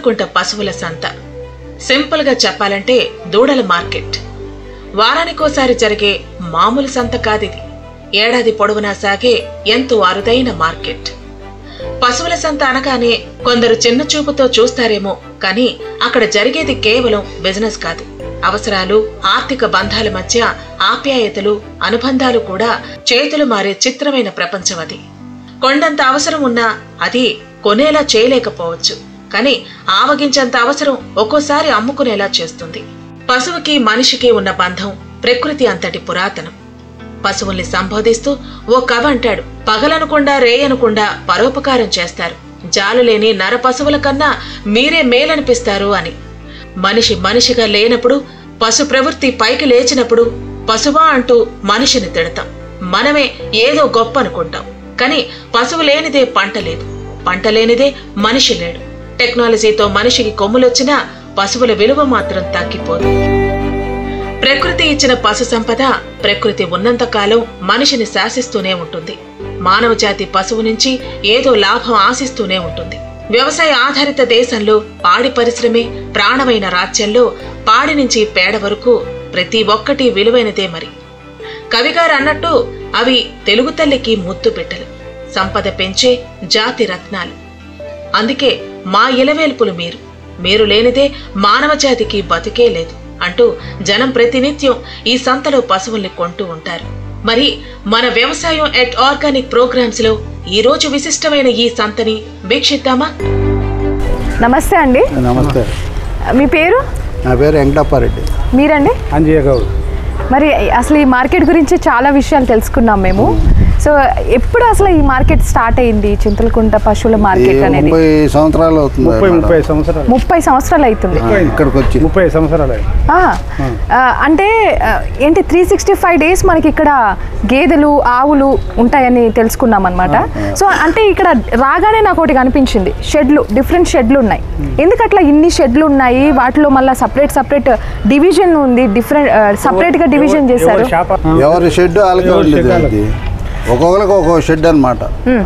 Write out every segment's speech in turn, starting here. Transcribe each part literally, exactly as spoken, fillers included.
చింతలకుంట పశువుల సంత. సింపుల్ గా చెప్పాలంటే దూడల మార్కెట్. వారానికోసారి జరిగే మామూలు సంత కాదిది. ఏడాది పొడవునా సాగే ఎంతో అరుదైన మార్కెట్. పశువుల సంత అనగానే కొందరు చిన్న చూపుతో చూస్తారేమో, కానీ అక్కడ జరిగేది కేవలం బిజినెస్ కాదు. అవసరాలు, ఆర్థిక బంధాల మధ్య ఆప్యాయతలు, అనుబంధాలు కూడా చేతులు మారే చిత్రమైన ప్రపంచం అది. కొండంత అవసరం ఉన్నా అది కొనేలా చేయలేకపోవచ్చు, కానీ ఆవగించంత అవసరం ఒక్కోసారి అమ్ముకునేలా చేస్తుంది. పశువుకి మనిషికి ఉన్న బంధం ప్రకృతి అంతటి పురాతనం. పశువుల్ని సంబోధిస్తూ ఓ కవి అంటాడు, పగలనుకుండా రేయనుకుండా పరోపకారం చేస్తారు, జాలులేని నర పశువుల కన్నా మీరే మేలనిపిస్తారు అని. మనిషి మనిషిగా లేనప్పుడు, పశు ప్రవృత్తి పైకి లేచినప్పుడు పశువా అంటూ మనిషిని తిడతాం. మనమే ఏదో గొప్ప అనుకుంటాం, కానీ పశువు లేనిదే పంట లేదు, పంట లేనిదే మనిషి లేడు. టెక్నాలజీతో మనిషికి కొమ్ములొచ్చినా పశువుల విలువ మాత్రం తగ్గిపోదు. ప్రకృతి ఇచ్చిన పశు సంపద ప్రకృతి ఉన్నంతకాలం మనిషిని శాసిస్తూనే ఉంటుంది. మానవ జాతి పశువు నుంచి ఏదో లాభం ఆశిస్తూనే ఉంటుంది. వ్యవసాయ ఆధారిత దేశంలో పాడి పరిశ్రమే ప్రాణమైన రాజ్యంలో పాడి నుంచి పేడ వరకు ప్రతి ఒక్కటి విలువైనదే. మరి కవిగారు అన్నట్టు అవి తెలుగు తల్లికి ముద్దు బిడ్డలు, సంపద పెంచే జాతి రత్నాలు. అందుకే మా ఇలవేల్పులు మీరు, మీరు లేనిదే మానవ జాతికి బతికే లేదు అంటూ జనం ప్రతినిత్యం ఈ సంతలో పశువుల్ని కొంటూ ఉంటారు. మరి మన వ్యవసాయం ఎట్ ఆర్గానిక్ ప్రోగ్రామ్స్ లో ఈ రోజు విశిష్టమైన ఈ సంతని వీక్షిద్దామా? నమస్తే అండి. నమస్తే. మీ పేరు? నా పేరు వెంకటప్పారెడ్డి. మీరండి? అంజయ్య గౌడ్. మరి అసలు ఈ మార్కెట్ గురించి చాలా విషయాలు తెలుసుకున్నాం మేము. సో ఎప్పుడు అసలు ఈ మార్కెట్ స్టార్ట్ అయింది, చింతలకుంట పశువుల మార్కెట్ అనేది? ముప్పై సంవత్సరాలు అవుతుంది. ముప్పై ముప్పై సంవత్సరాలు ముప్పై సంవత్సరాలు అవుతుంది ఇక్కడికి వచ్చి. ముప్పై సంవత్సరాలు అంటే ఏంటి, త్రీ సిక్స్టీ ఫైవ్ డేస్ మనకి ఇక్కడ గేదెలు ఆవులు ఉంటాయని తెలుసుకున్నాం అనమాట. సో అంటే ఇక్కడ రాగానే నాకు ఒకటి కనిపించింది, షెడ్లు, డిఫరెంట్ షెడ్లు ఉన్నాయి. ఎందుకట్లా ఇన్ని షెడ్లు ఉన్నాయి? వాటిలో మళ్ళీ సపరేట్ సపరేట్ డివిజన్ ఉంది, డిఫరెంట్ సపరేట్ గా డివిజన్ చేశారు. ఎవరి షెడ్ అలాగే ఉండేది, ఒక్కొక్కరికి ఒక్కొక్క షెడ్ అనమాట.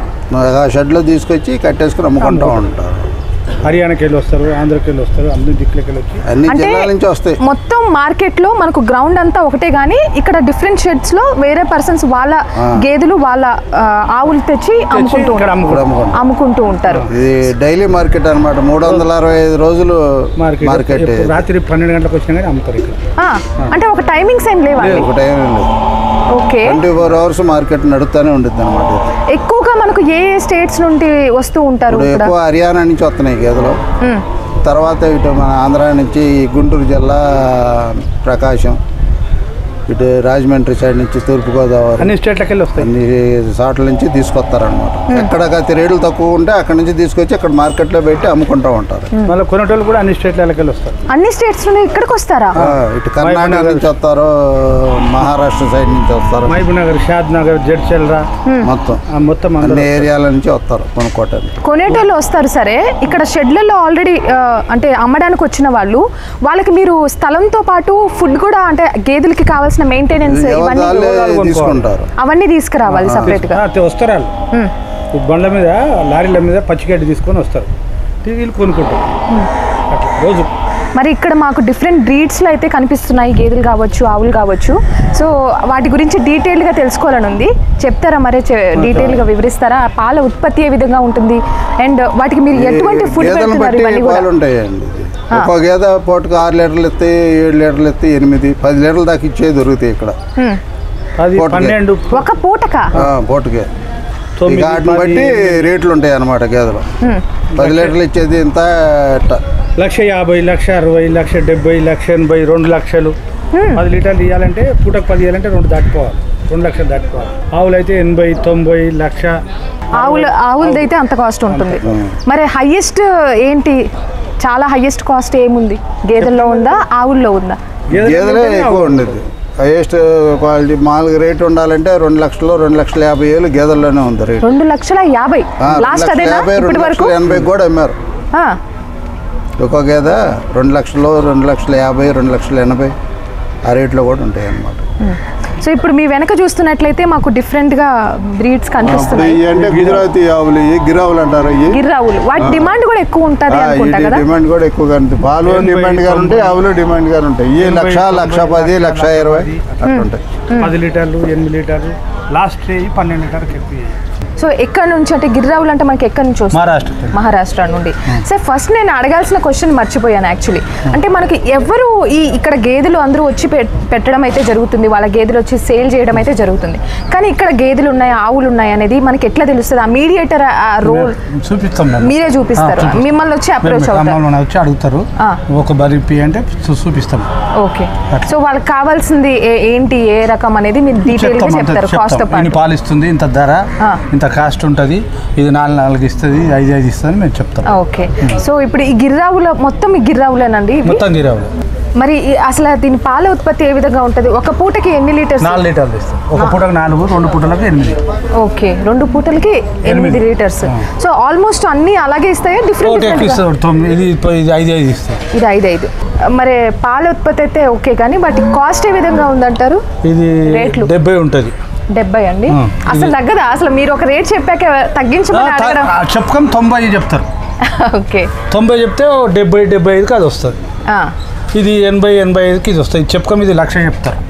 ఆ షెడ్లో తీసుకొచ్చి కట్టేసుకుని అమ్ముకుంటూ ఉంటారు. హర్యానాకి వెళ్ళి వస్తారు, ఆంధ్రకి వెళ్ళి వస్తారు, అన్ని దిక్కులకి వెళ్ళి వచ్చి అన్ని జిల్లాల నుంచి వస్తాయి. మొత్తం మార్కెట్ లో మనకు గ్రౌండ్ అంతా ఒకటే, గానీ ఇక్కడ డిఫరెంట్ షెడ్స్ లో వేరే పర్సన్స్ వాళ్ళ గేదెలు వాళ్ళ ఆవులు తెచ్చి అమ్ముకుంటూ అమ్ముకుంటూ ఉంటారు. ఇది డైలీ మార్కెట్ అనమాట. మూడు వందల అరవై ఐదు రోజులు మార్కెట్. రాత్రి పన్నెండు గంటలకు వచ్చినా కానీ అమ్ముతారు ఇక్కడ. అంటే ఒక టైమింగ్స్ ఏం లేవా? ఒక టైమింగ్ లేదు. Okay, twenty four hours market నడుస్తూనే ఉంటుంది అనమాట. ఎక్కువగా మనకు ఏ ఏ స్టేట్స్ నుండి వస్తూ ఉంటారు? ఎక్కువ హర్యానా నుంచి వస్తున్నాయి గేదెలు. తర్వాత ఇటు మన ఆంధ్ర నుంచి గుంటూరు జిల్లా, ప్రకాశం, ఇటు రాజమండ్రి సైడ్ నుంచి తూర్పుగోదావరి, అన్ని స్టేట్లకి వెళ్ళి వస్తాయి. అన్ని సాట్ల నుంచి తీసుకొస్తారనమాట. ఎక్కడ రేట్లు తక్కువ ఉంటే అక్కడ నుంచి తీసుకొచ్చి ఇక్కడ మార్కెట్లో పెట్టి అమ్ముకుంటూ ఉంటారు. మళ్ళీ కొనేటోళ్ళు కూడా అన్ని స్టేట్లకి వెళ్ళి వస్తారు. అన్ని స్టేట్స్ నుండి ఇక్కడికి వస్తారా? ఇటు కర్ణాటక నుంచి వస్తారు, మహారాష్ట్ర సైడ్ నుంచి వస్తారు, మహబూబ్ నగర్, షాద్ నగర్, జడ్చల్రా, మొత్తం మొత్తం అన్ని ఏరియాల నుంచి వస్తారు కొనుక్కోవటానికి. కొనేటోళ్ళు వస్తారు. సరే, ఇక్కడ షెడ్లలో ఆల్రెడీ అంటే అమ్మడానికి వచ్చిన వాళ్ళు, వాళ్ళకి మీరు స్థలంతో పాటు ఫుడ్ కూడా, అంటే గేదెలకి కావాల్సిన మెయింటెనెన్స్ తీసుకుంటారు, అవన్నీ తీసుకురావాలి సపరేట్ గా. వస్తారు బండ్ల మీద, లారీల మీద పచ్చిగడ్డి తీసుకొని వస్తారు, వీళ్ళు కొనుక్కుంటారు రోజు. మరి ఇక్కడ మాకు డిఫరెంట్ బ్రీడ్స్లో అయితే కనిపిస్తున్నాయి, గేదెలు కావచ్చు, ఆవులు కావచ్చు. సో వాటి గురించి డీటెయిల్గా తెలుసుకోవాలని ఉంది. చెప్తారా మరి, డీటెయిల్గా వివరిస్తారా? పాల ఉత్పత్తి ఏ విధంగా ఉంటుంది, అండ్ వాటికి మీరు ఎటువంటి ఫుడ్ పెడుతున్నారు? ఇవన్నీ కూడా ఉంటాయండి. ఒక గేదె పూటకు ఆరు లీటర్లు ఎత్తాయి, ఏడు లీటర్లు ఎత్తాయి, ఎనిమిది పది లీటర్ల దాకా ఇచ్చేది దొరుకుతాయి ఇక్కడ. పన్నెండు ఒక పూటక పూటకే. వాటిని బట్టి రేట్లు ఉంటాయి అన్నమాట. గేదెలు పది లీటర్లు ఇచ్చేది ఇంత, లక్ష యాభై, లక్ష అరవై, లక్ష డెబ్బై, లక్ష ఎనభై, రెండు లక్షలు. పది లీటర్లు ఇవ్వాలంటే పూటకు పది ఇవ్వాలంటే రెండు దాటిపోవాలి, రెండు లక్షలు దాటిపోవాలి. ఆవులు అయితే ఎనభై, తొంభై, లక్ష. ఆవులు ఆవులది అయితే అంత కాస్ట్ ఉంటుంది. మరి హైయెస్ట్ ఏంటి, చాలా హైయెస్ట్ కాస్ట్ ఏముంది? గేదెల్లో ఉందా, ఆవుల్లో ఉందా? గేదెలే ఎక్కువ ఉండేది. హైయెస్ట్ క్వాలిటీ మామూలుగా రేట్ ఉండాలంటే రెండు లక్షలు, రెండు లక్షల యాభై వేలు గేదెల్లోనే ఉంది రేట్. రెండు లక్షల యాభై లాస్ట్ అదే రెండు లక్షల ఎనభై కూడా అమ్మారు. ఒక్కొక్క గేదె రెండు లక్షలు, రెండు లక్షల యాభై, రెండు లక్షల ఎనభై ఆ రేట్లో కూడా ఉంటాయి అన్నమాట. సో ఇప్పుడు మీ వెనక చూస్తున్నట్లయితే మాకు డిఫరెంట్ గా బ్రీడ్స్ కనిపిస్తున్నాయి. అంటే గుజరాతీ ఆవులు, గిరావులు అంటారు. గిర్రావులు వాటి డిమాండ్ కూడా ఎక్కువ ఉంటుంది అనుకుంటా కదా. డిమాండ్ కూడా ఎక్కువగా ఉంటుంది. పాలు డిమాండ్ గా ఉంటాయి, ఆవులు డిమాండ్ గా ఉంటాయి. ఈ లక్ష లక్ష పది లక్ష ఇరవై అట్లుంటాయి. పది లీటర్లు ఎనిమిది లీటర్లు లాస్ట్ పన్నెండు లీటర్కి ఎక్కువ. సో ఎక్కడ నుంచి అంటే గిర్రావులు అంటే మనకి ఎక్కడి నుంచి వస్తుంది? మహారాష్ట్ర. మహారాష్ట్ర నుండి. సార్ ఫస్ట్ నేను అడగాల్సిన క్వశ్చన్ మర్చిపోయాను యాక్చువల్లీ. అంటే మనకి ఎవరు ఈ ఇక్కడ గేదెలు అందరూ వచ్చి పెట్టడం అయితే జరుగుతుంది, వాళ్ళ గేదెలు వచ్చి సేల్ చేయడం అయితే జరుగుతుంది. కానీ ఇక్కడ గేదెలు ఉన్నాయి, ఆవులు ఉన్నాయి అనేది మనకి ఎట్లా తెలుస్తుంది? ఆ మీడియేటర్ ఆ రోల్ చూపిస్తాం, మీరే చూపిస్తారు, మిమ్మల్ని వచ్చి అప్రోచ్ అవుతారు, వచ్చి అడుగుతారు ఒక బరిపి అంటే చూపిస్తాం. ఓకే. సో వాళ్ళకి కావాల్సింది ఏంటి, ఏ రకం అనేది మీరు డీటెయిల్ గా చెప్తారు. కాస్ట్ పాలు ఇస్తుంది, ఇంత ధర, ఇంత కాస్ట్ ఉంటుంది, ఇది నాలుగు నాలుగు ఇస్తుంది, ఐదు ఐదు ఇస్తుంది మేము చెప్తాం. ఓకే. సో ఇప్పుడు ఈ గిర్రావుల మొత్తం ఈ గిర్రావులేనండి? మొత్తం గిర్రావులు. మరి అసలు దీని పాల ఉత్పత్తి ఏ విధంగా ఉంటుంది? ఒక పూటకి ఎన్ని లీటర్స్? నాలుగు లీటర్లు ఇస్తాం. ఒక పూటకి నాలుగు, రెండు పూటలకు ఎనిమిది. ఓకే, రెండు పూటలకి ఎనిమిది లీటర్స్. సో ఆల్మోస్ట్ అన్ని అలాగే ఇస్తాయా? డిఫరెంట్ ఇది ఐదు ఐదు ఇస్తాయి. ఇది ఐదు ఐదు. మరి పాల ఉత్పత్తి అయితే ఓకే, కానీ వాటి కాస్ట్ ఏ విధంగా ఉందంటారు? ఇది రేట్లు డెబ్బై ఉంటుంది. డెబ్బై అండి. అసలు తగ్గదా? అసలు మీరు ఒక రేట్ చెప్పాక తగ్గించమని అడగడం? చెప్పకం తొంభై చెప్తారు. ఓకే, తొంభై చెప్తే డెబ్బై డెబ్బై ఐదుకి అది వస్తుంది. ఇది ఎనభై ఎనభై ఐదుకి ఇది వస్తుంది. చెప్పకం ఇది లక్ష చెప్తారు.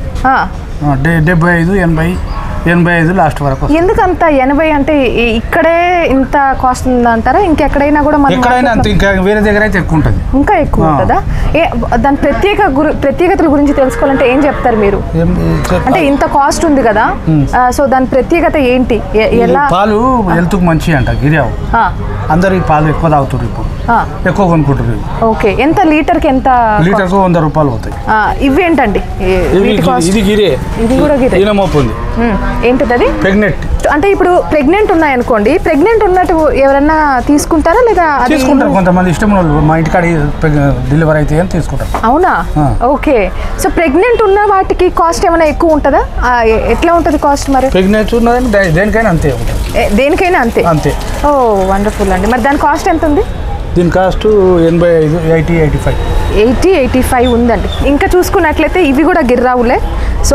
డెబ్బై ఐదు ఎనభై ఎనభై ఐదు లాస్ట్ వరకు. ఎందుకంత ఎనభై అంటే ఇక్కడే ఇంత కాస్ట్ ఉందంటారా? ఇంకెక్కడైనా కూడా ఎక్కడైనా అంత, ఇంకా వేరే దగ్గర అయితే ఎక్కువ ఉంటుంది. ఇంకా ఎక్కువ ఉంటుందా? ఏ దాని ప్రత్యేక ప్రత్యేకతల గురించి తెలుసుకోవాలంటే ఏం చెప్తారు మీరు? అంటే ఇంత కాస్ట్ ఉంది కదా, సో దాని ప్రత్యేకత ఏంటి? ఎలా? పాలు హెల్త్ కు మంచి అంట గిరియావు. అందరు ఈ పాలు ఎక్కువ తాగుతారు, ఇప్పుడు ఎక్కువ కొనుక్కుంటారు. ఓకే. ఎంత లీటర్ కి ఎంత? లీటర్ కు వంద రూపాయలు అవుతాయి. ఇవి ఏంటండి? ఇది గిరే, ఇది కూడా గిరే. ఉంది. ఏంటిది అది? ప్రెగ్నెంట్. అంటే ఇప్పుడు ప్రెగ్నెంట్ ఉన్నాయనుకోండి, ప్రెగ్నెంట్ ఉన్నట్టు ఎవరన్నా తీసుకుంటారా లేదా? తీసుకుంటారు కొంతమంది, ఇష్టం వాళ్ళు. మా ఇంటికాడ డెలివరీ అయితే అని తీసుకుంటారు. అవునా? ఓకే. సో ప్రెగ్నెంట్ ఉన్న వాటికి కాస్ట్ ఏమైనా ఎక్కువ ఉంటుందా? ఎట్లా ఉంటుంది కాస్ట్ మరి? ప్రెగ్నెంట్ ఉన్నదని దేనికైనా అంతే ఉంటుంది. దేనికైనా అంతే? అంతే. ఓ వండర్ఫుల్ అండి. మరి దాని కాస్ట్ ఎంత ఉంది? దీని కాస్ట్ ఎనభై ఐదు eighty eighty five eighty eighty five ఉందండి. ఇంకా చూసుకున్నట్లయితే ఇవి కూడా గిర్రావులే. సో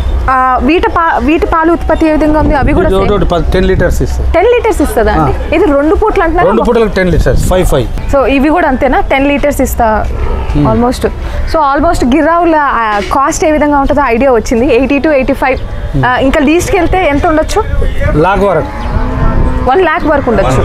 వీటి పా వీటి పాలు ఉత్పత్తి ఏ విధంగా ఉంది? అవి కూడా టెన్ లీటర్స్ ఇస్తుంది. టెన్ లీటర్స్ ఇస్తుందా అండి? ఇది రెండు పూటలు అంటున్నారు. రెండు పూటలకు ten litres five five. So ఇవి కూడా అంతేనా? టెన్ లీటర్స్ ఇస్తా ఆల్మోస్ట్. సో ఆల్మోస్ట్ గిర్రావుల కాస్ట్ ఏ విధంగా ఉంటుందో ఐడియా వచ్చింది. Eighty to eighty five. ఇంకా లీస్ట్కి వెళ్తే ఎంత ఉండొచ్చు? లాక్ వరకు, వన్ ల్యాక్ వరకు ఉండొచ్చు.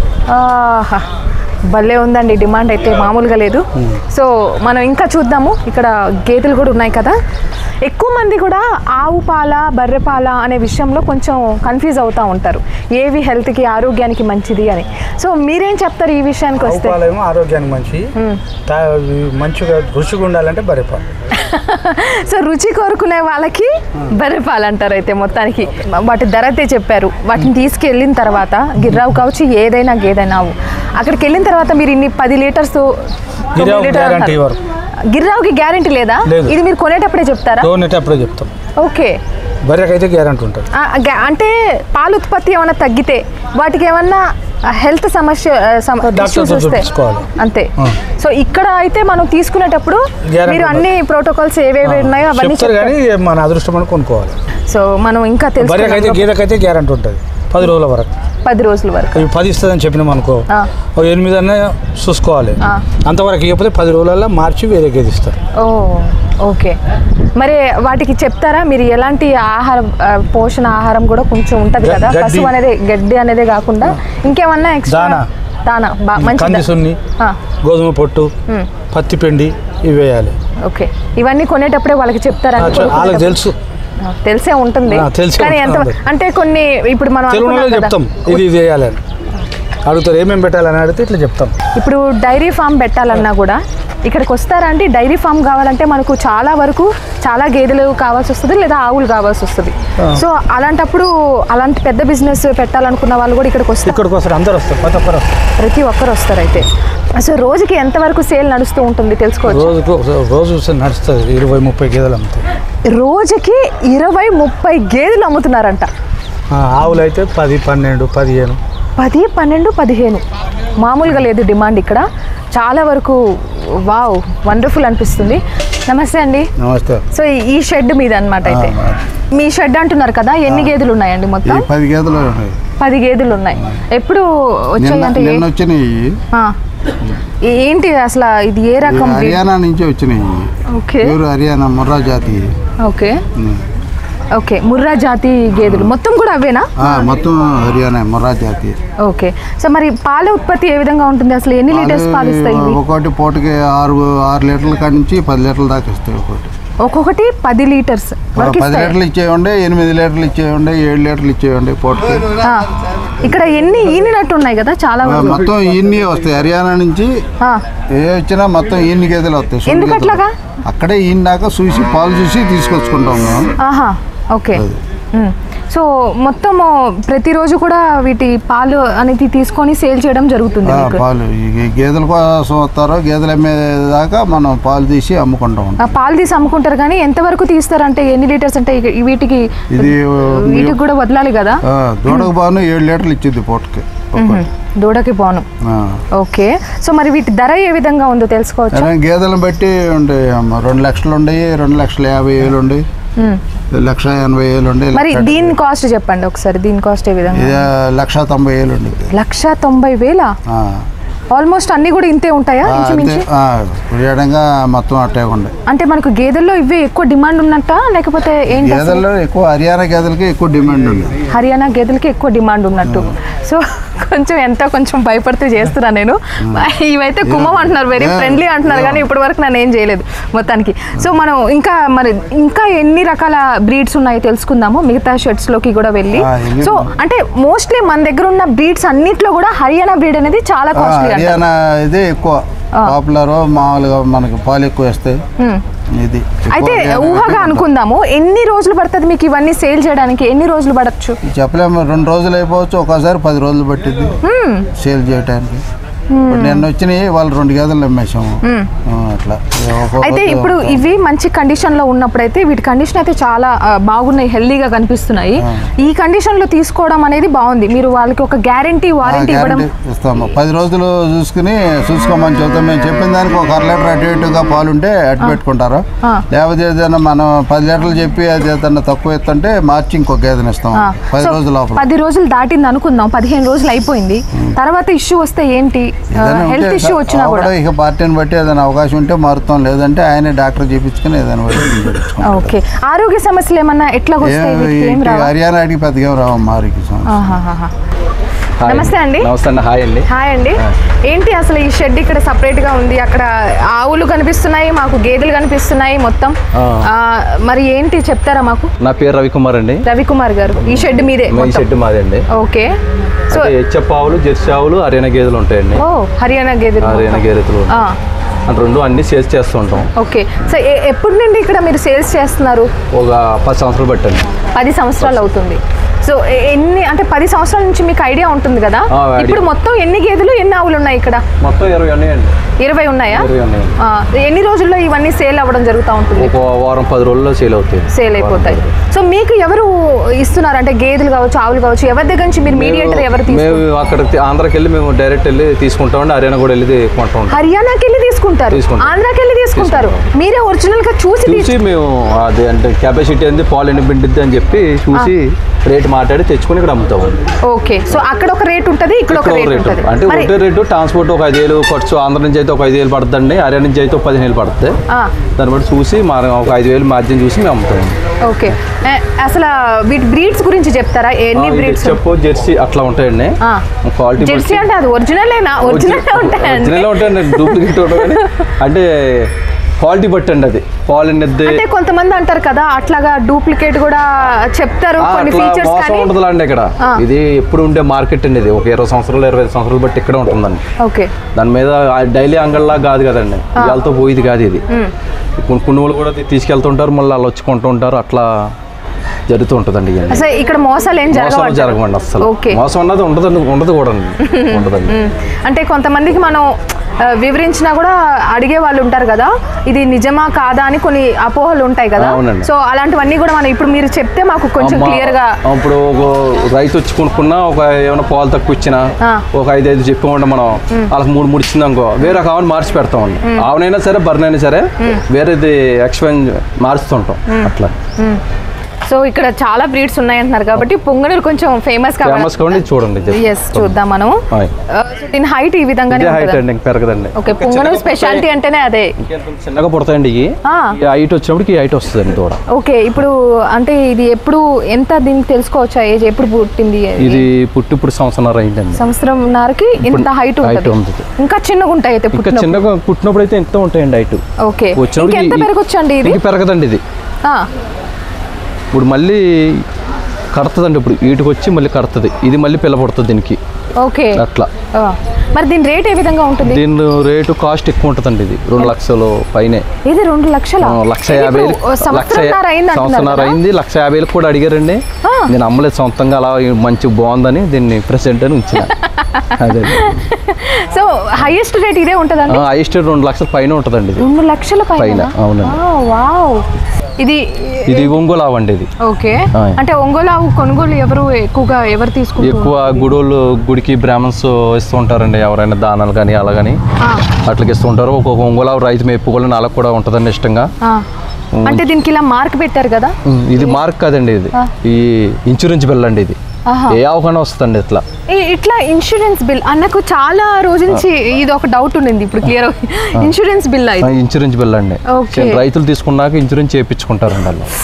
భలే ఉందండి, డిమాండ్ అయితే మామూలుగా లేదు. సో మనం ఇంకా చూద్దాము. ఇక్కడ గేదెలు కూడా ఉన్నాయి కదా. ఎక్కువ మంది కూడా ఆవు పాల, బర్రె పాల అనే విషయంలో కొంచెం కన్ఫ్యూజ్ అవుతూ ఉంటారు, ఏవి హెల్త్కి ఆరోగ్యానికి మంచిది అని. సో మీరేం చెప్తారు ఈ విషయానికి వస్తే? ఆరోగ్యానికి మంచి, మంచిగా రుచిగా ఉండాలంటే బర్రె పాలు. సో రుచి కోరుకునే వాళ్ళకి బర్రె పాలు అంటారు. అయితే మొత్తానికి వాటి ధర అయితే చెప్పారు. వాటిని తీసుకెళ్ళిన తర్వాత గిర్రావు కావచ్చు, ఏదైనా గేదైనా ఆవు, అక్కడికి వెళ్ళిన తర్వాత మీరు ఇన్ని పది లీటర్స్ గిర్రావుకి గ్యారెంటీ లేదా? ఇది మీరు కొనేటప్పుడే చెప్తారా? కొనేటప్పుడే చెప్తాం. ఓకే. బర్రెకైతే గ్యారెంటీ ఉంటుంది. అంటే పాల ఉత్పత్తి ఏమైనా తగ్గితే వాటికి ఏమన్నా హెల్త్ సమస్య అంతే. సో ఇక్కడ అయితే మనం తీసుకునేటప్పుడు మీరు అన్ని ప్రోటోకాల్స్ ఏవేవి ఉన్నాయో అవన్నీ మన అదృష్టం కొనుక్కోవాలి. సో మనం ఇంకా తెలుసు గేదెకైతే గ్యారెంటీ ఉంటుంది పది రోజుల వరకు. పది రోజుల వరకు పది ఇస్తుందని చెప్పినాం అనుకో, ఎనిమిది అన్న చూసుకోవాలి. అంతవరకు ఇవ్వకపోతే పది రోజులలో మార్చి వేరే గేదె ఇస్తారు. Oh okay. మరి వాటికి చెప్తారా మీరు ఎలాంటి ఆహారం, పోషణ ఆహారం కూడా కొంచెం ఉంటుంది కదా, పశువు అనేది గడ్డి అనేది కాకుండా ఇంకేమన్నా ఎక్స్ట్రా దానా మంచి గోధుమ పొట్టు, పత్తి పిండి ఇవి వేయాలి. ఓకే. ఇవన్నీ కొనేటప్పుడే వాళ్ళకి చెప్తారా? వాళ్ళకి తెలుసు, తెలిసే ఉంటుంది. కానీ ఎంత అంటే కొన్ని ఇప్పుడు మనం చెప్తాం ఇది చేయాలని అడుగుతారు, ఏమేమి పెట్టాలని అడిగితే ఇట్లా చెప్తాం. ఇప్పుడు డైరీ ఫామ్ పెట్టాలన్నా కూడా ఇక్కడికి వస్తారా అండి? డైరీ ఫామ్ కావాలంటే మనకు చాలా వరకు చాలా గేదెలు కావాల్సి వస్తుంది, లేదా ఆవులు కావాల్సి వస్తుంది. సో అలాంటప్పుడు అలాంటి పెద్ద బిజినెస్ పెట్టాలనుకున్న వాళ్ళు కూడా ఇక్కడికి వస్తారు. ఇక్కడికి వస్తారు, అందరూ వస్తారు, ప్రతి ఒక్కరు ప్రతి ఒక్కరు వస్తారు. అయితే సో రోజుకి ఎంతవరకు సేల్ నడుస్తూ ఉంటుంది తెలుసుకోవచ్చు? రోజుకు రోజు నడుస్తుంది ఇరవై ముప్పై గేదెలు అమ్ముతాయి. రోజుకి ఇరవై ముప్పై గేదెలు అమ్ముతున్నారంట. ఆవులు అయితే పది పన్నెండు పదిహేను పది పన్నెండు పదిహేను మామూలుగా లేదు డిమాండ్ ఇక్కడ. చాలా వరకు వావ్ వండర్ఫుల్ అనిపిస్తుంది. నమస్తే అండి. నమస్తే. సో ఈ షెడ్ మీద అన్నమాట అయితే మీ షెడ్ అంటున్నారు కదా, ఎన్ని గేదెలు ఉన్నాయండి మొత్తం? పది గేదెలు ఉన్నాయి. పది గేదెలు ఉన్నాయి. ఎప్పుడు వచ్చాయంటే నిన్న వచ్చినాయి. ఏంటి అసలు ఇది ఏ రకం? హర్యానా నుంచి వచ్చినాయి. ఓకే, హర్యానా ముర్రా జాతి. ఓకే ఓకే, ముర్రా జాతి గేదెలు మొత్తం కూడా అవేనా? మొత్తం హర్యానా ముర్రా జాతి. ఓకే, సో మరి పాల ఉత్పత్తి ఏ విధంగా ఉంటుంది? అసలు ఎన్ని లీటర్స్ పాలు ఇస్తాయి? ఒకటి పూటకి ఆరు ఆరు లీటర్ల కాడి నుంచి పది లీటర్ల దాకా ఇస్తాయి. ఒకటి ఒక్కొక్కటి పది లీటర్స్ పది లీటర్లు ఇచ్చేయండి, ఎనిమిది లీటర్లు ఇచ్చేయండి, ఏడు లీటర్లు ఇచ్చేయండి పూటకి. ఇక్కడ ఎన్ని ఈనినట్టు ఉన్నాయి కదా చాలా. మొత్తం ఈన్ని వస్తాయి హర్యానా నుంచి. ఏ వచ్చినా మొత్తం ఈన్ని గేదెలు వస్తాయి. ఎందుకట్లాగా? అక్కడే ఈన్నాక చూసి పాలు చూసి తీసుకొచ్చుకుంటాం మేము. ఆహా, ఓకే. సో మొత్తము ప్రతిరోజు కూడా వీటి పాలు అనేది తీసుకొని సేల్ చేయడం జరుగుతుంది. పాలు గేదెల కోసం వస్తారో గేదెలు అమ్మేదాకా మనం పాలు తీసి అమ్ముకుంటాం. పాలు తీసి అమ్ముకుంటారు కానీ ఎంతవరకు తీస్తారంటే ఎన్ని లీటర్స్ అంటే వీటికి ఇది వీటికి కూడా వదలాలి కదా? దూడకు బాను ఏడు లీటర్లు ఇచ్చింది పూటకి. దూడకి బాను. ఓకే, సో మరి వీటి ధర ఏ విధంగా ఉందో తెలుసుకోవచ్చు? గేదెలను బట్టి ఉండే రెండు లక్షలు ఉండయి, రెండు లక్షల యాభై వేలు ఉండే, లక్ష ఎనభై వేలు ఉండే. మరి దీని కాస్ట్ చెప్పండి ఒకసారి. దీని కాస్ట్ ఏ విధంగా? లక్ష తొంభై వేలు ఉండే. లక్ష తొంభై వేల ఆల్మోస్ట్ అన్ని కూడా ఇంతే ఉంటాయా? మొత్తం అట్టే ఉండే. అంటే మనకు గేదెల్లో ఇవే ఎక్కువ డిమాండ్ ఉన్నట్ట లేకపోతే ఏంటి? గేదెల్లో ఎక్కువ హర్యానా గేదెలకి ఎక్కువ డిమాండ్ ఉంది. హర్యానా గేదెలకి ఎక్కువ డిమాండ్ ఉన్నట్టు. సో కొంచెం ఎంతో కొంచెం భయపడుతూ చేస్తున్నా నేను. ఇవైతే కుమ్మం అంటున్నారు, వెరీ ఫ్రెండ్లీ అంటున్నారు, కానీ ఇప్పటి వరకు నేను ఏం చేయలేదు మొత్తానికి. సో మనం ఇంకా మరి ఇంకా ఎన్ని రకాల బ్రీడ్స్ ఉన్నాయో తెలుసుకుందాము మిగతా షెడ్స్ లోకి కూడా వెళ్ళి. సో అంటే మోస్ట్లీ మన దగ్గర ఉన్న బ్రీడ్స్ అన్నిట్లో కూడా హర్యానా బ్రీడ్ అనేది చాలా కాస్ట్లీ. హర్యానా ఇదే ఎక్కువ పాపులర్, మామూలుగా మనకు పాలు ఎక్కువ వస్తాయి. ఇది అయితే ఊహగా అనుకుందాము, ఎన్ని రోజులు పడుతుంది మీకు ఇవన్నీ సేల్ చేయడానికి? ఎన్ని రోజులు పడచ్చు చెప్పలేము. రెండు రోజులు అయిపోవచ్చు, ఒకసారి పది రోజులు పట్టింది సేల్ చేయడానికి. నిన్న వచ్చినాయి, వాళ్ళు రెండు గేదెలు అమ్మేసాము అట్లా. అయితే ఇప్పుడు ఇవి మంచి కండిషన్ లో ఉన్నప్పుడైతే వీటి కండిషన్ అయితే చాలా బాగున్నాయి, హెల్దీగా కనిపిస్తున్నాయి. ఈ కండిషన్ లో తీసుకోవడం అనేది బాగుంది. మీరు వాళ్ళకి ఒక గ్యారంటీ వారంటీ ఇవ్వడం ఇస్తాము. పది రోజులు చూసుకుని చూసుకోమని చెబుతాం. మేము చెప్పిన దానికి ఒక అర లీటర్ అటు ఇటుగా పాలు ఉంటే అటు పెట్టుకుంటారు. లేకపోతే ఏదైనా మనం పది లీటర్లు చెప్పి అది ఏదైనా తక్కువ ఇస్తుంటే మార్చి ఇంకొక గేదెని ఇస్తాం. పది రోజుల లోపల. పది రోజులు దాటింది అనుకుందాం, పదిహేను రోజులు అయిపోయింది, తర్వాత ఇష్యూ వస్తే ఏంటి? హెల్త్ ఇష్యూ వచ్చినా కూడా ఇక పార్టీని బట్టి ఏదైనా అవకాశం ఉంటే మారుతాం, లేదంటే ఆయన డాక్టర్ చూపించుకుని ఏదైనా. ఓకే, ఆరోగ్య సమస్యలు ఏమన్నా ఎట్లా వస్తాయి? హర్యానా అడిగి పెద్దగా రావమ్మా ఆరోగ్య సమస్య. నమస్తే అండి. నమస్తే అండి. హాయ్ అండి. హాయ్ అండి. ఏంటి అసలు ఈ షెడ్ ఇక్కడ సపరేట్ గా ఉంది? అక్కడ ఆవులు కనిపిస్తున్నాయి, మాకు గేదెలు కనిపిస్తున్నాయి మొత్తం. మరి ఏంటి చెప్తారా మాకు? నా పేరు రవికుమార్ అండి. రవికుమార్ గారు, ఈ షెడ్ మీదే? ఈ షెడ్ మాదే అండి. ఓకే, సో హెచ్ఎఫ్ ఆవులు, జెర్సీ ఆవులు, హర్యానా గేదెలు ఉంటాయండి. ఓ, హర్యానా గేదెలు. హర్యానా గేదెలు రెండు అన్ని సేల్స్ చేస్తూ ఉంటాం. ఓకే, సో ఎప్పటి నుండి ఇక్కడ మీరు సేల్స్ చేస్తున్నారు? ఒక పది సంవత్సరాలు పట్టండి. పది సంవత్సరాలు అవుతుంది. సో ఎన్ని అంటే పది సంవత్సరాల నుంచి మీకు ఐడియా ఉంటుంది కదా, ఇప్పుడు మొత్తం ఎన్ని గేదెలు ఎన్ని ఆవులు ఉన్నాయి ఇక్కడ? మొత్తం ఇరవై ఉన్నాయండి. ఇరవై ఉన్నాయా? ఎన్ని రోజుల్లో ఇవన్నీ సేల్ అవ్వడం జరుగుతూ ఉంటుంది? ఒక వారం పది రోజుల్లో సేల్ అవుతాయి. సేల్ అయిపోతాయి. సో మీకు ఎవరు ఇస్తున్నారు అంటే గేదెలు కావచ్చు, ఆవులు కావచ్చు, ఎవరి దగ్గర నుంచి మీరు మీడియేటర్ ఎవరు? మేము అక్కడ ఆంధ్రాకి వెళ్ళి మేము డైరెక్ట్ వెళ్ళి తీసుకుంటామండి. హర్యానా కూడా వెళ్ళి కొంటాం. హర్యానాకి వెళ్ళి తీసుకుంటారు, ఆంధ్రాకి వెళ్ళి తీసుకుంటారు. మీరే ఒరిజినల్ గా చూసి చూసి మేము అది అంటే కెపాసిటీ ఏంది, పాలు ఎన్ని పిండిద్ది అని చెప్పి చూసి రేట్ మాట్లాడి తెచ్చుకుని ఇక్కడ అమ్ముతామండి. ఓకే, సో అక్కడ ఒక రేట్ ఉంటుంది, ఇక్కడ ఒక రేట్ ఉంటుంది. అంటే ఒకటే రేటు. ట్రాన్స్పోర్ట్ ఒక ఐదు వేలు ఖర్చు, ఆంధ్ర నుంచి అయితే ఒక ఐదు వేలు పడుతుందండి, హర్యానా నుంచి అయితే ఒక పదిహేను వేలు పడుతుంది. దాన్ని బట్టి చూసి మా ఒక ఐదు వేలు మార్జిన్ చూసి మేము అమ్ముతామండి. ఓకే, అసలు వీటి బ్రీడ్స్ గురించి చెప్తారా? ఎన్ని బ్రీడ్స్? చెప్పు, జెర్సీ అట్లా ఉంటాయండి. క్వాలిటీ జెర్సీ అంటే అది ఒరిజినలేనా? ఒరిజినల్ ఉంటాయి, ఒరిజినల్ ఉంటాయండి, డూప్లికేట్ ఉంటాయి. అంటే క్వాలిటీ బట్టి అండి అది. పాలు అంటే కొంతమంది అంటారు కదా అట్లాగా డూప్లికేట్ కూడా చెప్తారు కొన్ని ఫీచర్స్ కానీ ఉంటుందండి ఇక్కడ. ఇది ఎప్పుడు ఉండే మార్కెట్ అండి. ఇది ఒక ఇరవై సంవత్సరాలు ఇరవై ఐదు సంవత్సరాలు బట్టి ఇక్కడే ఉంటుందండి. ఓకే, దాని మీద డైలీ అంగళ్ళలా కాదు కదండి, ఇవాళతో పోయేది కాదు ఇది. కొన్ని కొన్ని వాళ్ళు కూడా తీసుకెళ్తుంటారు, మళ్ళీ వాళ్ళు వచ్చి కొంటూ ఉంటారు. అట్లా జరుగుతూ ఉంటుందండి. అసలు ఇక్కడ మోసాలు ఏం మోసాలు జరగమండి అసలు. మోసం అన్నది ఉండదండి, ఉండదు కూడా ఉండదండి. అంటే కొంతమందికి మనం వివరించినా కూడా అడిగే వాళ్ళు ఉంటారు కదా, ఇది నిజమా కాదా అని కొన్ని అపోహలు ఉంటాయి కదా. సో అలాంటివన్నీ కూడా మనం ఇప్పుడు మీరు చెప్తే మాకు కొంచెం క్లియర్ గా. ఇప్పుడు ఒక రైతు వచ్చి కొనుక్కున్నా ఒక ఏమైనా పాలు తక్కువ ఇచ్చినా ఒక ఐదు ఐదు చెప్పి మనం వాళ్ళకి మూడు మూడు ఇచ్చింది అనుకో, వేరే ఒక ఆవుని మార్చి పెడతామండి. ఆవునైనా సరే బర్రెనైనా సరే వేరేది ఎక్స్చేంజ్ మారుస్తుంటాం అట్లా. సో ఇక్కడ చాలా బ్రీడ్స్ ఉన్నాయంటున్నారు కాబట్టి పొంగనూరు కొంచెం ఫేమస్ కాబట్టి చూడండి. ఎస్ చూద్దాం మనం. దీని హైట్ ఈ విధంగానే పెరగదండి. ఓకే, పొంగనూరు స్పెషాలిటీ అంటేనే అదే. చిన్నగా పుడతాయండి ఈ హైట్ వచ్చినప్పుడు ఈ హైట్ వస్తుంది దూడ. ఓకే, ఇప్పుడు అంటే ఇది ఎప్పుడు ఎంత దీనికి తెలుసుకోవచ్చా ఏజ్ ఎప్పుడు పుట్టింది? ఇది పుట్టి ఇప్పుడు సంవత్సరం అయిందండి. సంవత్సరంన్నరకి ఇంత హైట్ ఉంటుంది. ఇంకా చిన్నగా ఉంటాయి అయితే పుట్టిన చిన్నగా పుట్టినప్పుడు అయితే ఎంత ఉంటాయండి హైట్. ఓకే, ఎంత పెరగొచ్చండి ఇది? పెరగదండి ఇది. ఇప్పుడు మళ్ళీ కడుతుందండి, ఇప్పుడు వీటికి వచ్చి మళ్ళీ కడుతుంది, ఇది మళ్ళీ పిల్ల పడుతుంది దీనికి. ఓకే, అట్లా. మరి దీని రేట్ ఏ విధంగా ఉంటుంది? దీని రేటు కాస్ట్ ఎక్కువ ఉంటుందండి. ఇది రెండు లక్షలు పైనే. ఇది రెండు లక్షల లక్ష యాభై సంవత్సరాలు అయింది. లక్ష యాభై వేలకు కూడా అడిగారండి. నేను అమ్మలేదు, సొంతంగా అలా మంచి బాగుందని దీన్ని ప్రెసెంట్ అని ఉంచిన. అదే. సో హైయెస్ట్ రేట్ ఇదే ఉంటుందండి? హైయెస్ట్ రెండు లక్షల పైన ఉంటుందండి. రెండు లక్షల పైన? అవునండి. వావ్. ఇది ఇది ఒంగోలు ఆవు అండి. ఇది ఓకే. అంటే ఒంగోలు ఆవు కొనుగోలు ఎవరు ఎక్కువగా ఎవరు తీసుకుంటారు? ఎక్కువ గుడోళ్ళు గుడికి బ్రాహ్మణ్స్ ఇస్తూ ఉంటారండి, ఎవరైనా దానాలు కానీ అలా కానీ అట్లకి ఇస్తూ ఉంటారు. ఒక్కొక్క ఒంగోలు ఆవు రైతు మెప్పుకోవాలని వాళ్ళకి కూడా ఉంటుందండి ఇష్టంగా. అంటే దీనికి ఇలా మార్క్ పెట్టారు కదా? ఇది మార్క్ కాదండి, ఇది ఈ ఇన్సూరెన్స్ బిల్ అండి. ఇది ఏ ఆవుకైనా వస్తుందండి ఇట్లా. ఇట్లా ఇన్సూరెన్స్ బిల్ అన్నకు చాలా రోజు నుంచి ఇది ఒక డౌట్ ఉండింది, ఇప్పుడు clear. Insurance bill insurance bill అండి. రైతులు తీసుకున్నాక ఇన్సూరెన్స్ చేయించుకుంటారండి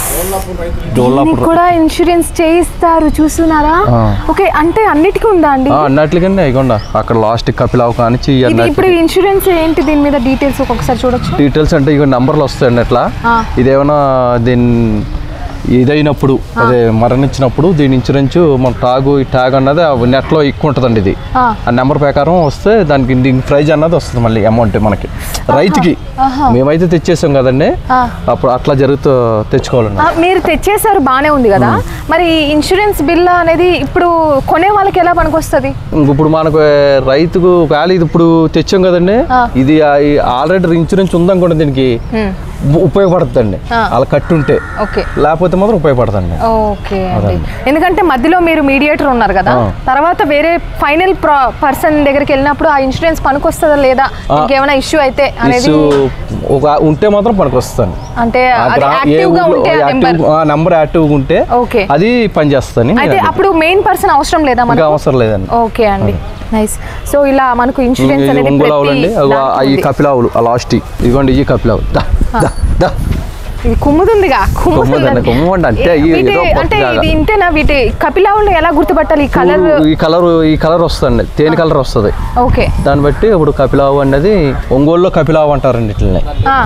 వాళ్ళు కూడా. ఇన్సూరెన్స్ చేయిస్తారు చూస్తున్నారా? ఓకే, అంటే అన్నిటికీ ఉందా అండి? అన్నిటికండి అయికుండా అక్కడ లాస్ట్ కపిలావు కానీ. ఇప్పుడు ఇన్సూరెన్స్ ఏంటి, దీని మీద డీటెయిల్స్ ఒక్కొక్కసారి చూడొచ్చు? డీటెయిల్స్ అంటే ఇక నంబర్లు వస్తాయండి అట్లా. ఇదేమన్నా దీని ఇదైనప్పుడు అదే మరణించినప్పుడు దీని ఇన్సూరెన్స్ మన టాగు ఈ ట్యాగ్ అన్నది నెట్లో ఎక్కువ ఉంటుందండి. ఇది ఆ నెంబర్ ప్రకారం వస్తే దానికి దీనికి ప్రైజ్ అన్నది వస్తుంది మళ్ళీ అమౌంట్ మనకి రైతుకి. మేమైతే తెచ్చేసాం కదండి, అప్పుడు అట్లా జరుగుతూ తెచ్చుకోవాలండి. మీరు తెచ్చేసారు బాగానే ఉంది కదా, మరి ఇన్సూరెన్స్ బిల్ అనేది ఇప్పుడు కొనే వాళ్ళకి ఎలా పనికొస్తుంది? ఇప్పుడు మనకు రైతుకు వ్యాలీ ఇప్పుడు తెచ్చాం కదండి, ఇది ఆల్రెడీ ఇన్సూరెన్స్ ఉందనుకోండి దీనికి ఉపయోగపడుతుందండి అలా కట్టుంటే, లేకపోతే మాత్రం ఉపయోగపడుతుంది. ఓకే, ఎందుకంటే మధ్యలో మీరు మీడియేటర్ ఉన్నారు కదా, తర్వాత వేరే ఫైనల్ పర్సన్ దగ్గరికి వెళ్ళినప్పుడు ఆ ఇన్సూరెన్స్ పనికొస్తుందా లేదా, ఇంకేమైనా ఇష్యూ అయితే అనేది ఉంటే మాత్రం పనికొస్తుంది. అంటే నంబర్ యాక్టివ్గా ఉంటే అది పనిచేస్తుంది. అయితే అప్పుడు మెయిన్ పర్సన్ అవసరం లేదా? మనకు అవసరం లేదండి. ఓకే అండి, నైస్. సో ఇలా మనకు ఇన్సూరెన్స్ అనేది ఈ కపిలావులు లాస్ట్ ఇదిగోండి, ఈ కపిలావులు ఇది కుమ్ముతుందిగా. అంటే ఇది ఇంతేనా? వీటి కపిలావులు ఎలా గుర్తుపట్టాలి? ఈ కలర్ ఈ కలర్ ఈ కలర్ వస్తుంది, తేనె కలర్ వస్తుంది. ఓకే, దాన్ని బట్టి ఇప్పుడు కపిలావు అనేది ఒంగోలులో కపిలావు అంటారండి. ఇట్లనే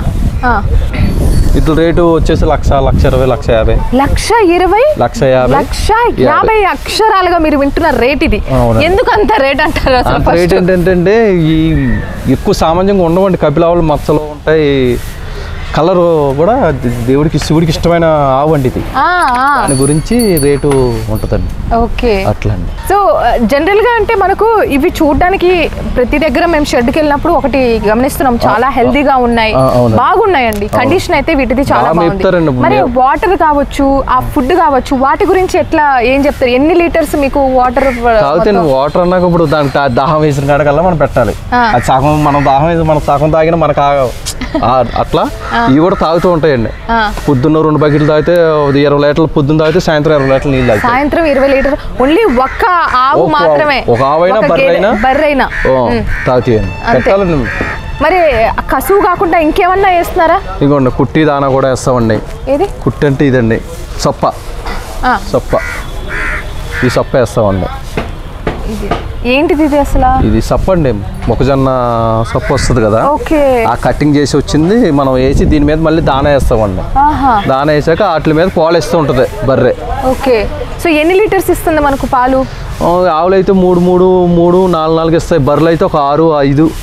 ఇట్లా రేటు వచ్చేసి లక్ష లక్ష ఇరవై లక్ష యాభై లక్ష ఇరవై లక్ష యాభై లక్ష యాభై అక్షరాలుగా మీరు వింటున్న రేట్ ఇది. ఎందుకు అంత రేట్ అంటారు? రేట్ ఏంటంటే ఈ ఎక్కువ సామాన్యంగా ఉండవండి, కపిలావులు మచ్చలు ఉంటాయి. కలర్ కూడా దేవుడికి శివుడికి ఇష్టమైన ఆవు అండి ఇది, దాని గురించి రేటు ఉంటుందండి. ఓకే, అట్లా అండి. సో జనరల్ గా అంటే మనకు ఇవి చూడడానికి ప్రతి దగ్గర మేము షెడ్కి వెళ్ళినప్పుడు ఒకటి గమనిస్తున్నాం, చాలా హెల్దీగా ఉన్నాయి, బాగున్నాయండి. కండిషన్ అయితే వీటిది చాలా బాగుంది. మరి వాటర్ కావచ్చు, ఆ ఫుడ్ కావచ్చు, వాటి గురించి ఎట్లా ఏం చెప్తారు? ఎన్ని లీటర్స్ మీకు వాటర్ తాగుతాను? వాటర్ అన్నాక ఇప్పుడు దానికి దాహం వేసిన కాడకల్లా మనం పెట్టాలి. అది సగం మనం దాహం వేసి మనం సగం తాగినా మనకు అట్లా ఇవి కూడా తాగుతూ ఉంటాయండి. పొద్దున్న రెండు బకెట్లు తాగితే ఇరవై లీటర్లు, పొద్దున్న తాగితే సాయంత్రం ఇరవై లీటర్లు నీళ్ళు తాగుతాయి. సాయంత్రం ఇరవై లీటర్ ఓన్లీ ఒక్క ఆవు మాత్రమే, ఒక ఆవైనా బర్రైనా బర్రైనా తాగుతాయండి. పెట్టాలండి. మరి కసువు కాకుండా ఇంకేమన్నా వేస్తున్నారా? ఇదిగోండి కుట్టి దానా కూడా వేస్తామండి. ఏది కుట్టి అంటే ఇదండి, సొప్ప సొప్ప ఈ సొప్ప వేస్తామండి. ఏంటిది ఇది అసలు? ఇది సప్ప అండి, మొక్కజొన్న సొప్ప వస్తుంది కదా, ఓకే, ఆ కటింగ్ చేసి వచ్చింది మనం వేసి దీని మీద మళ్ళీ దానా వేస్తామండి. దానా వేసాక వాటి మీద పాలు వేస్తూ ఉంటుంది బర్రె. ఓకే, సో ఎన్ని లీటర్స్ ఇస్తుంది మనకు పాలు? ఆవులు అయితే మూడు మూడు మూడు నాలుగు నాలుగు ఇస్తాయి, బర్రెలు అయితే ఒక ఆరు ఐదు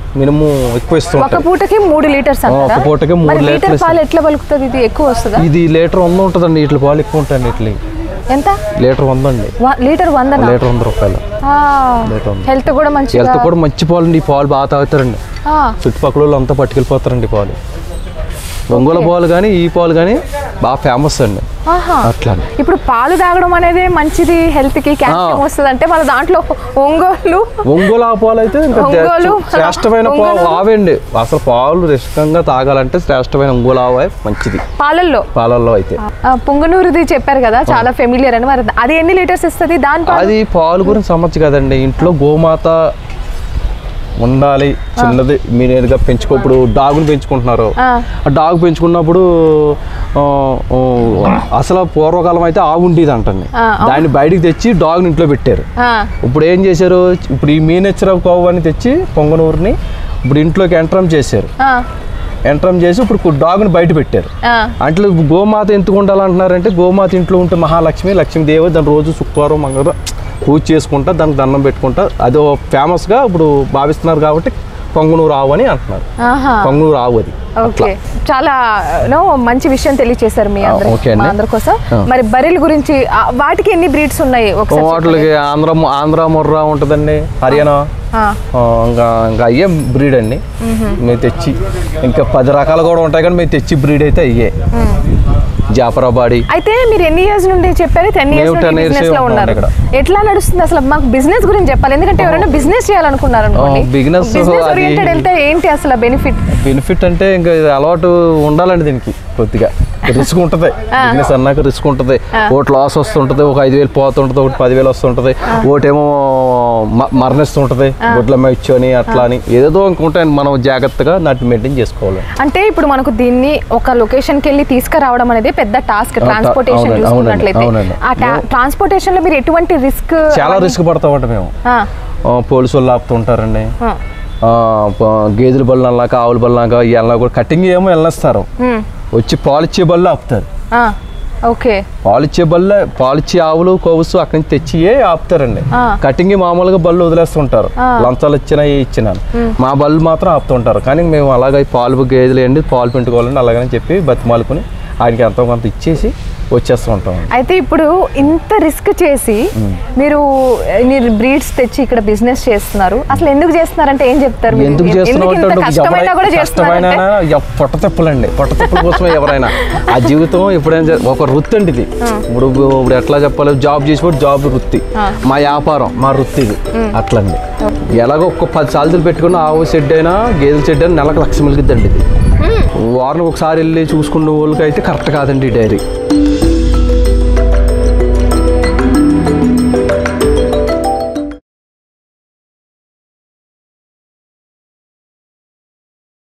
మినిమం ఎక్కువ ఇస్తూ ఒక ఉంటాయి. పూటకి మూడు లీటర్స్ ఒక అంటారా? పూటకి మూడు మరి లీటర్ లీటర్లు పాలు ఎట్లా పలుకుతుంది? ఇది ఎక్కువ వస్తుందా? ఇది లీటర్ వంద ఉంటుందండి, ఇట్ల పాలు ఎక్కువ ఉంటాయండి. ఇట్లా ఎంత? లీటర్ వంద అండి. వ- లీటర్ వంద లీటర్ వంద రూపాయలు. హెల్త్ కూడా మంచి హెల్త్ కూడా మంచి పాలు అండి. ఈ పాలు బాగా తాగుతారండి, చుట్టుపక్కల వాళ్ళు అంతా పట్టుకెళ్ళిపోతారండి ఈ పాలు. ఒంగోలు పాలు కానీ ఈ పాలు కానీ బాగా ఫేమస్ అండి. అట్లా ఇప్పుడు పాలు తాగడం అనేది మంచిది, హెల్త్ కి క్యాల్షియం వస్తుంది అంటే మన దాంట్లో ఒంగోలు ఒంగోలు ఆ పాలు అయితే ఇంకా ఒంగోలు, శ్రేష్టమైన పాలు ఆవండి. అసలు పాలు రిష్టంగా తాగాలంటే శ్రేష్టమైన ఒంగోలు ఆవే మంచిది పాలల్లో. పాలల్లో అయితే ఆ, పొంగనూరుది చెప్పారు కదా, చాలా ఫెమిలియర్ అని. మరి అది ఎన్ని లీటర్స్ ఇస్తుంది? దాని పాలు? అది పాలు గురించి సమస్య కదండి. ఇంట్లో గోమాత ఉండాలి, చిన్నది మీరేగా పెంచుకో. ఇప్పుడు డాగుని పెంచుకుంటున్నారు, ఆ డాగ్ పెంచుకున్నప్పుడు ఆ, ఆ, అసలు పూర్వకాలం అయితే ఆవు ఉండేది అంటండి, దాన్ని బయటికి తెచ్చి డాగ్ని ఇంట్లో పెట్టారు. ఇప్పుడు ఏం చేశారు, ఇప్పుడు ఈ మీనేచర్ కోవ్ అని తెచ్చి పొంగనూరుని ఇప్పుడు ఇంట్లోకి ఎంట్రమ్ చేశారు. ఎంట్రమ్ చేసి ఇప్పుడు డాగ్ని బయట పెట్టారు. అంటే గోమాత ఎందుకు ఉండాలంటున్నారంటే, గోమాత ఇంట్లో ఉంటే మహాలక్ష్మి, లక్ష్మీదేవి, దాని రోజు శుక్రవారం మంగళవారం పూజ చేసుకుంటా, దానికి దండం పెట్టుకుంటా, అదో ఫేమస్గా ఇప్పుడు భావిస్తున్నారు కాబట్టి పొంగనూరు ఆవు అని అంటున్నారు. పొంగనూరు ఆవు అది. ఓకే, చాలా నో మంచి విషయం తెలియచేశారు మీ అందరి ఓకే అండి. మా అందరి కోసం. మరి బర్రెల గురించి ఆ, వాటికి ఎన్ని బ్రీడ్స్ ఉన్నాయి ఒకసారి వాటికి ఆంధ్ర ఆంధ్ర ముర్రా ఉంటుందండి, హర్యానా, ఆ, ఆ, ఇంకా ఇంకా అయ్యే బ్రీడ్ అండి. మేము తెచ్చి ఇంకా పది రకాలు కూడా ఉంటాయి కానీ మేము తెచ్చి బ్రీడ్ అయితే అయ్యే. జాఫరాబాడి. అయితే మీరు ఎన్ని ఇయర్స్ నుండి చెప్పారు? టెన్ ఇయర్స్ మేము ten నుండి years బిజినెస్ లో ఏ ఉన్నారు. ఉన్నాం ఎట్లా నడుస్తుంది అసలు? మాకు బిజినెస్ గురించి చెప్పాలి, ఎందుకంటే ఎవరైనా బిజినెస్ చేయాలనుకున్నారు అనుకోండి, ఆ, business బిజినెస్ అది- ఓరియంటెడ్ వెళ్తే ఏంటి అసలు బెనిఫిట్? బెనిఫిట్ అంటే ఇంకా ఇది అలవాటు ఉండాలండి దీనికి. కొద్దిగా రిస్క్ ఉంటుంది బిజినెస్ అన్నాక, రిస్క్ ఉంటుంది. ఒకటి లాస్ వస్తుంటుంది, ఒక ఐదు వేలు పోతుంటుంది, ఒకటి పదివేలు వస్తుంటుంది, ఒకటేమో మ- మరణిస్తుంటుంది, గుడ్లమ్మ ఇచ్చని అట్లా అని ఏదో ఇంకుంటాయని మనం జాగ్రత్తగా దాన్ని మెయింటైన్ చేసుకోవాలి. అంటే ఇప్పుడు మనకు దీన్ని ఒక లొకేషన్కి వెళ్ళి తీసుకురావడం అనేది పెద్ద టాస్క్. ట్రాన్స్పోర్టేషన్ అవునండి, చూసుకున్నట్లయితే అవునండి. ఆ ట్రాన్స్పోర్టేషన్ లో మీరు ఎటువంటి రిస్క్? చాలా రిస్క్ పడతామంట మేము. ఆ, పోలీసు వాళ్ళు ఆపుతుంటారండి, ఆ, ప- గేదెల బళ్ళలాక ఆవుల బళ్ళలాక ఇవన్నీ కూడా కటింగ్ ఏమో వెళ్ళేస్తారు, వచ్చి పాలిచ్చే బళ్ళు ఆపుతారు. ఓకే, పాలిచ్చే బళ్ళ పాలిచ్చే ఆవులు కోవుసు అక్కడి నుంచి తెచ్చి ఆపుతారండి. కటింగ్ మామూలుగా బళ్ళు వదిలేస్తుంటారు, లంచాలు ఇచ్చినా ఏ ఇచ్చినా. మా బళ్ళు మాత్రం ఆపుతుంటారు. కానీ మేము అలాగే పాలు గేదెలు ఏంటి పాలు పిండుకోవాలండి అలాగని చెప్పి బతిమాలుకుని ఆయనకి ఎంతో కొంత ఇచ్చేసి వచ్చేస్తూ ఉంటాం. అయితే ఇప్పుడు ఇంత రిస్క్ చేసి మీరు మీరు బ్రీడ్స్ తెచ్చి ఇక్కడ బిజినెస్ చేస్తున్నారు, అసలు ఎందుకు చేస్తున్నారంటే ఏం చెప్తారు? మీరు? ఎందుకు ఎందుకు ఇంత కష్టమైనా కూడా కష్టమైనా చేస్తున్నారంటే? పొట్ట తెప్పలండి, పొట్ట తెప్పల కోసమే ఎవరైనా. ఆ జీవితం ఎప్పుడైనా ఒక వృత్తి అండి ఇది. ఇప్పుడు ఇప్పుడు ఎట్లా చెప్పాలి, జాబ్ చేసినప్పుడు జాబ్ వృత్తి, మా వ్యాపారం మా వృత్తి ఇది. అట్లండి. ఎలాగో ఒక్క పది సార్లు పెట్టుకున్న ఆవు షెడ్ అయినా గేదెల షెడ్ అయినా నెలకు లక్ష మిలిగిద్దండి ఇది. వారానికి ఒకసారి వెళ్ళి చూసుకున్న వాళ్ళకి అయితే కరెక్ట్ కాదండి ఈ డైరీ.